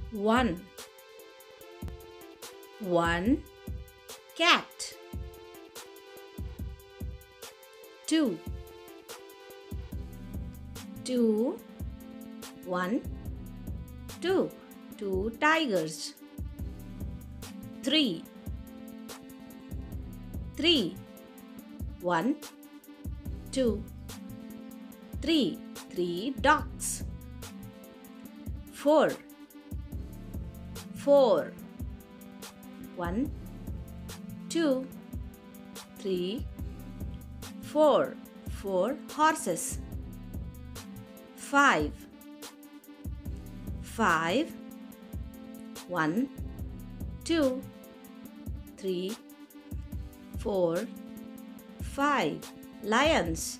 One. One cat. Two. Two. One. Two. Two tigers. Three. Three. One. Two. Three. Three dogs. Four. Four. One. Two. Three. Four. Four horses. Five. Five. One. Two. Three. Four. Five lions.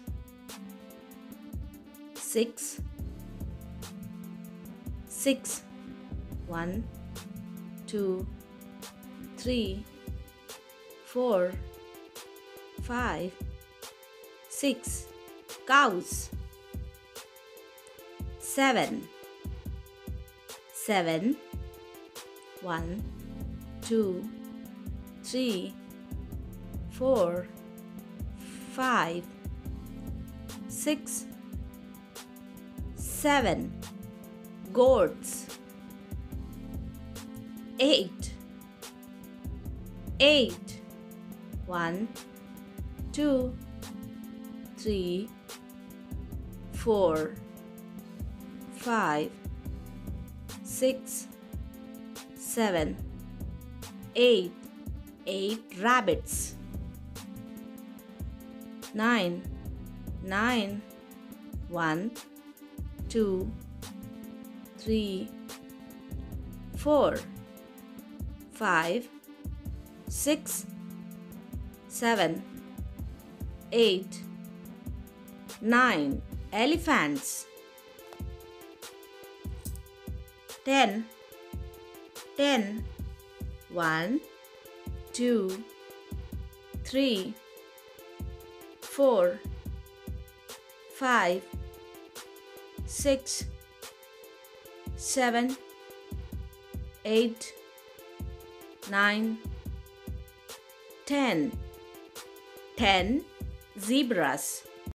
Six. Six. One. Two. Three. Four. Five. Six cows. Seven. Seven. One. Two. Three. Four. Five. Six. Seven goats. Eight. Eight. One. Two. Three. Four. Five. Six. Seven. Eight. Eight rabbits. Nine. Nine. One. Two. Three. Four. Five. Six. Seven. Eight. Nine elephants. 10. 10. 1, 2, 3, 4, 5, 6, 7, 8, 9, 10. 10 zebras.